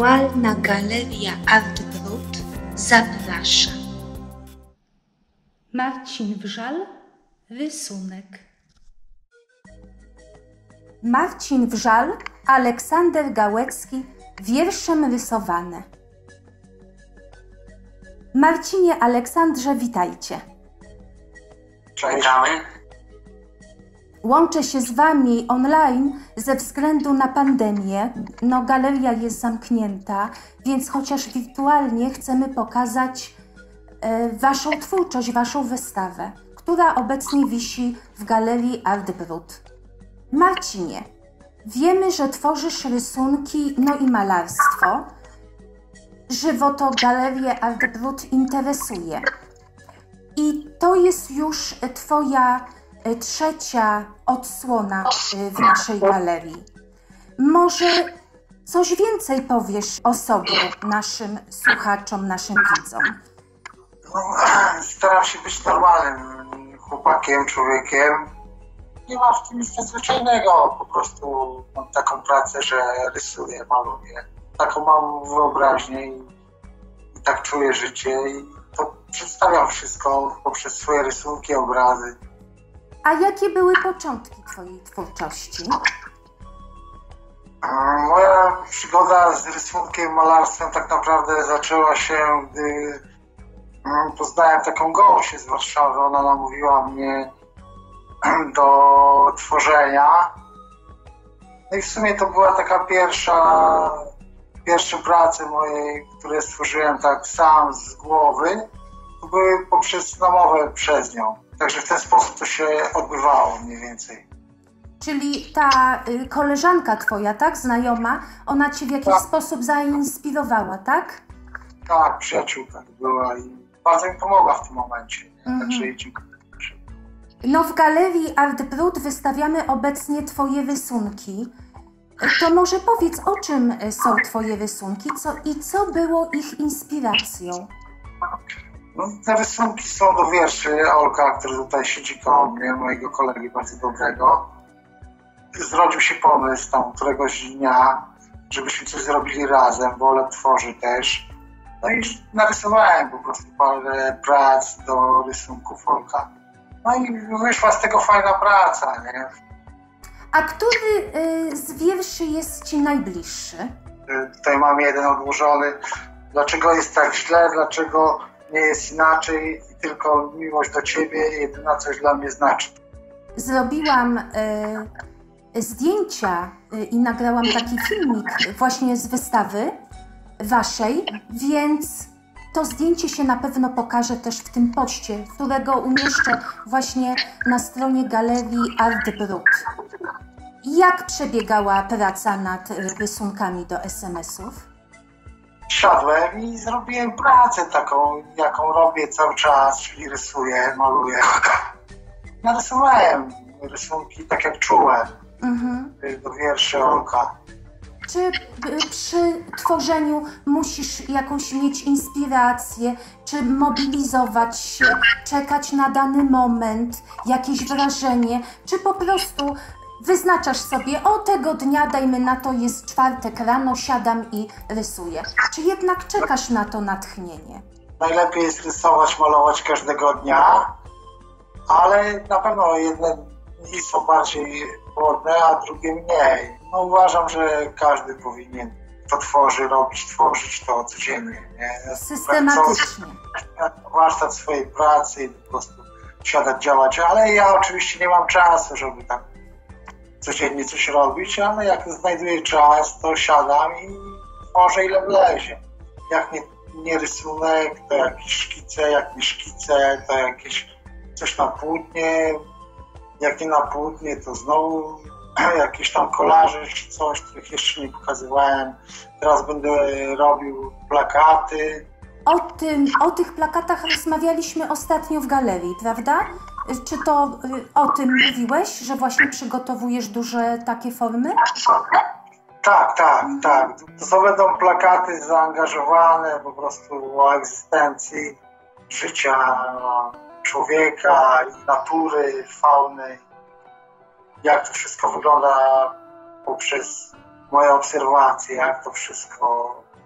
Wirtualna Galeria Art Brut zaprasza. Marcin Wrzal, rysunek. Marcin Wrzal, Aleksander Gałecki, wierszem rysowane. Marcinie, Aleksandrze, witajcie. Cześć. Łączę się z Wami online ze względu na pandemię. Galeria jest zamknięta, więc chociaż wirtualnie chcemy pokazać Waszą twórczość, Waszą wystawę, która obecnie wisi w Galerii Art Brut. Marcinie, wiemy, że tworzysz rysunki, i malarstwo. Żywo to Galerię Art Brut interesuje. I to jest już Twoja trzecia odsłona w naszej galerii. Może coś więcej powiesz o sobie naszym słuchaczom, naszym widzom? Staram się być normalnym chłopakiem, człowiekiem. Nie ma w tym nic nadzwyczajnego. Po prostu mam taką pracę, że rysuję, maluję. Taką mam wyobraźnię i tak czuję życie. I to przedstawiam wszystko poprzez swoje rysunki, obrazy. A jakie były początki Twojej twórczości? Moja przygoda z rysunkiem, malarstwem tak naprawdę zaczęła się, gdy poznałem taką Gosię z Warszawy. Ona namówiła mnie do tworzenia. No i w sumie to była taka pierwsze prace moje, które stworzyłem tak sam z głowy. To były poprzez namowę przez nią. Także w ten sposób to się odbywało mniej więcej. Czyli ta koleżanka Twoja, tak? Znajoma, ona Cię w jakiś sposób zainspirowała, tak? Tak, przyjaciółka była i bardzo mi pomogła w tym momencie. Także jej dziękuję. W Galerii Art Brut wystawiamy obecnie Twoje rysunki. To może powiedz, o czym są Twoje rysunki i co było ich inspiracją? Te rysunki są do wierszy Olka, który tutaj siedzi koło mnie, mojego kolegi bardzo dobrego. Zrodził się pomysł tam któregoś dnia, żebyśmy coś zrobili razem, bo Olek tworzy też. No i narysowałem po prostu parę prac do rysunków Olka. No i wyszła z tego fajna praca, nie? A który z wierszy jest Ci najbliższy? Tutaj mam jeden odłożony. Dlaczego jest tak źle? Dlaczego nie jest inaczej? I tylko miłość do Ciebie jedyna coś dla mnie znaczy. Zrobiłam zdjęcia i nagrałam taki filmik właśnie z wystawy Waszej, więc to zdjęcie się na pewno pokaże też w tym poście, którego umieszczę właśnie na stronie Galerii Art Brut. Jak przebiegała praca nad rysunkami do SMS-ów? Siadłem i zrobiłem pracę taką, jaką robię cały czas, czyli rysuję, maluję. Narysowałem rysunki tak jak czułem, do wierszy Olka. Czy przy tworzeniu musisz jakąś mieć inspirację, czy mobilizować się, czekać na dany moment, jakieś wrażenie, czy po prostu wyznaczasz sobie, o tego dnia, dajmy na to, jest czwartek rano, siadam i rysuję. Czy jednak czekasz na to natchnienie? Najlepiej jest rysować, malować każdego dnia, ale na pewno jedne dni są bardziej płodne, a drugie mniej. Uważam, że każdy powinien to tworzyć to codziennie. Nie? Systematycznie. Warsztat swojej pracy i po prostu siadać, działać, ale ja oczywiście nie mam czasu, żeby tak codziennie coś robić, ale jak znajduję czas, to siadam i tworzę ile wlezie. Jak nie rysunek, to jakieś szkice, jak nie szkice, to jakieś coś na płótnie, jak nie na płótnie, to znowu jakieś tam kolaże czy coś, których jeszcze nie pokazywałem. Teraz będę robił plakaty. O tych plakatach rozmawialiśmy ostatnio w galerii, prawda? Czy to o tym mówiłeś, że właśnie przygotowujesz duże takie formy? Tak. To będą plakaty zaangażowane po prostu o egzystencji życia człowieka, natury, fauny. Jak to wszystko wygląda poprzez moje obserwacje, jak to wszystko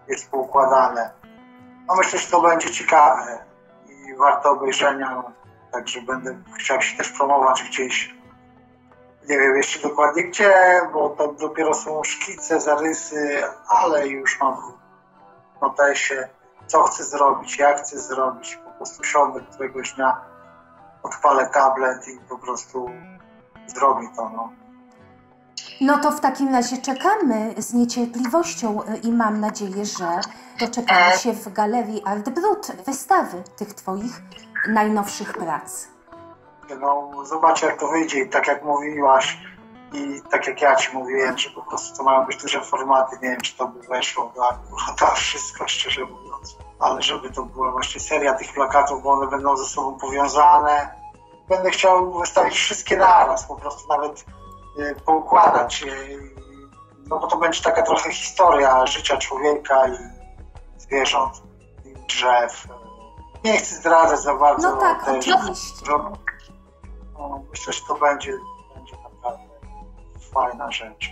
jest poukładane. No myślę, że to będzie ciekawe i warto obejrzenia, także będę chciał się też promować gdzieś. Nie wiem jeszcze dokładnie gdzie, bo to dopiero są szkice, zarysy, ale już mam w notesie, co chcę zrobić, jak chcę zrobić. Po prostu siądę któregoś dnia, odpalę tablet i po prostu zrobię to. No to w takim razie czekamy z niecierpliwością i mam nadzieję, że doczekamy się w Galerii Art Brut wystawy tych Twoich najnowszych prac. No zobacz jak to wyjdzie i tak jak mówiłaś i tak jak ja Ci mówiłem, że po prostu to mają być duże formaty, nie wiem czy to by weszło do akurat wszystko szczerze mówiąc, ale żeby to była właśnie seria tych plakatów, bo one będą ze sobą powiązane. Będę chciał wystawić wszystkie naraz, po prostu nawet poukładać, no bo to będzie taka trochę historia życia człowieka i zwierząt, i drzew. Nie chcę zdradzać za bardzo. No tak, oczywiście. No, myślę, że to będzie naprawdę fajna rzecz.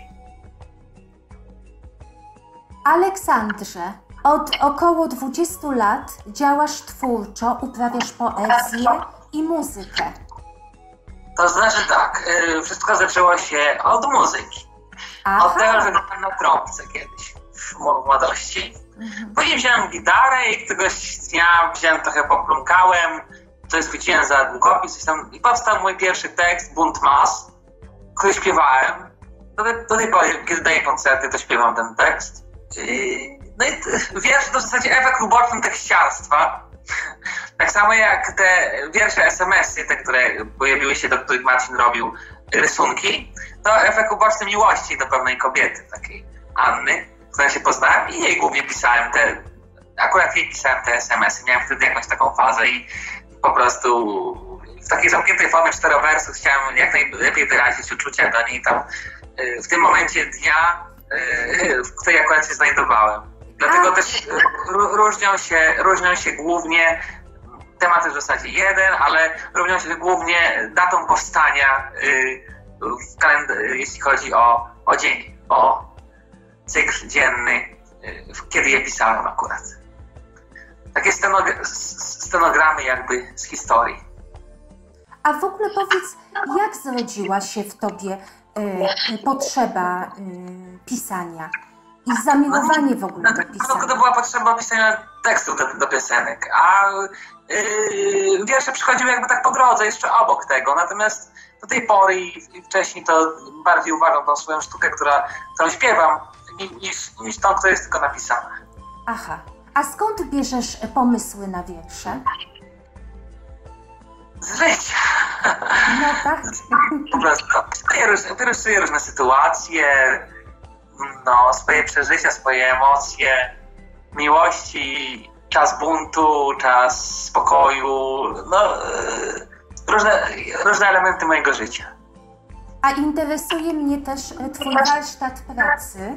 Aleksandrze, od około 20 lat działasz twórczo, uprawiasz poezję i muzykę. To znaczy tak, wszystko zaczęło się od muzyki. Aha. Od tego, że grałem na trąbce kiedyś w młodości. Później wziąłem gitarę i któregoś dnia wziąłem trochę popląkałem, coś chwyciłem za długopis coś tam, i powstał mój pierwszy tekst, Bunt Mas, który śpiewałem. Do tej pory, kiedy daję koncerty, to śpiewam ten tekst. No i wiersz to w zasadzie efekt uboczny tekściarstwa. Tak samo jak te wiersze SMS-y, te, które pojawiły się, do których Marcin robił rysunki, to efekt uboczny miłości do pewnej kobiety, takiej Anny, którą się poznałem i jej głównie pisałem akurat jej pisałem te SMS-y. Miałem wtedy jakąś taką fazę i po prostu w takiej zamkniętej formie 4 wersów chciałem jak najlepiej wyrazić uczucia do niej tam w tym momencie dnia, w której akurat się znajdowałem. Dlatego też różnią się głównie, temat jest w zasadzie jeden, ale różnią się głównie datą powstania, jeśli chodzi o dzień, o cykl dzienny, kiedy je pisałem akurat. Takie stenogramy jakby z historii. A w ogóle powiedz, jak zrodziła się w Tobie potrzeba pisania i zamiłowanie w ogóle do pisania? To była potrzeba pisania tekstów do piosenek, a wiersze przychodziły jakby tak po drodze, jeszcze obok tego. Natomiast do tej pory i wcześniej to bardziej uważam tą swoją sztukę, którą śpiewam, niż tą, która jest tylko napisana. Aha. A skąd bierzesz pomysły na wiersze? Z życia. No tak. Po prostu wyrysuję różne sytuacje, swoje przeżycia, swoje emocje, miłości, czas buntu, czas spokoju, różne elementy mojego życia. A interesuje mnie też Twój warsztat pracy.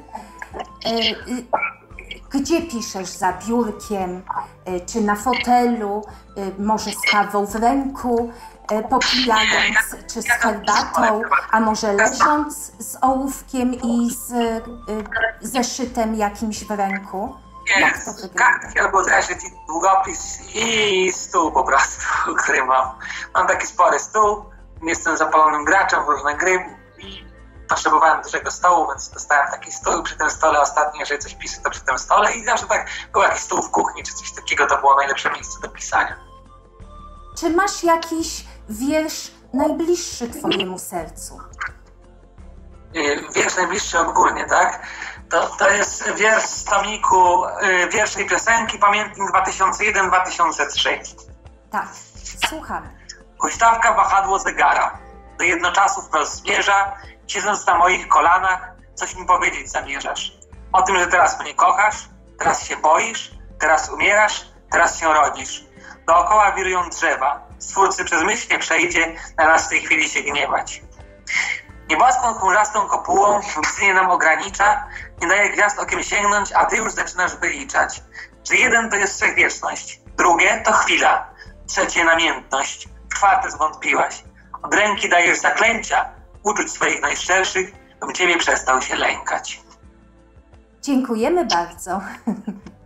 Gdzie piszesz? Za biurkiem, czy na fotelu, może z kawą w ręku, popijając, czy z herbatą, a może leżąc z ołówkiem i z zeszytem jakimś w ręku? Jak to wygląda? Kartki albo zeszyt, długopis i stół po prostu, który mam. Mam taki spory stół, jestem zapalonym graczem w różne gry i potrzebowałem dużego stołu, więc dostałem taki stół. Przy tym stole ostatnio, jeżeli coś piszę, to przy tym stole i zawsze tak był jakiś stół w kuchni czy coś takiego, to było najlepsze miejsce do pisania. Czy masz jakiś wiersz najbliższy Twojemu sercu? Wiersz najbliższy ogólnie, tak? To jest wiersz z tomiku wierszy i piosenki, pamiętnik 2001-2003. Tak, słucham. Huśtawka wahadło zegara, do jednoczasu wprost zmierza, siedząc na moich kolanach, coś mi powiedzieć zamierzasz. O tym, że teraz mnie kochasz, teraz się boisz, teraz umierasz, teraz się rodzisz. Dookoła wirują drzewa, Stwórcy przez myśl nie przejdzie, na nas w tej chwili się gniewać. Nieboską chmurzastą kopułą widzenie nam ogranicza, nie daje gwiazd okiem sięgnąć, a ty już zaczynasz wyliczać, że jeden to jest wszechwieczność, drugie to chwila, trzecie namiętność, czwarte zwątpiłaś. Od ręki dajesz zaklęcia, uczuć swoich najszczerszych, bym ciebie przestał się lękać. Dziękujemy bardzo.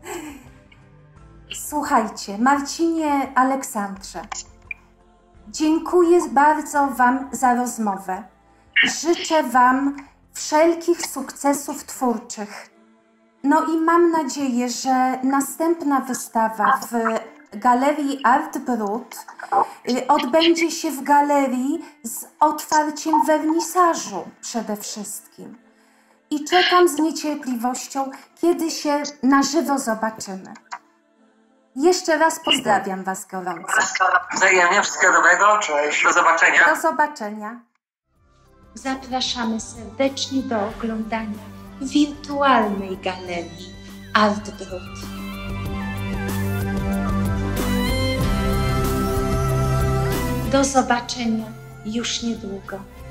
Słuchajcie, Marcinie, Aleksandrze, dziękuję bardzo Wam za rozmowę. Życzę Wam wszelkich sukcesów twórczych. No i mam nadzieję, że następna wystawa w Galerii Art Brut odbędzie się w galerii z otwarciem wernisażu przede wszystkim. I czekam z niecierpliwością, kiedy się na żywo zobaczymy. Jeszcze raz pozdrawiam Was gorąco. Wzajemnie, wszystkiego dobrego. Cześć. Do zobaczenia. Do zobaczenia. Zapraszamy serdecznie do oglądania wirtualnej galerii Art Brut. Do zobaczenia już niedługo.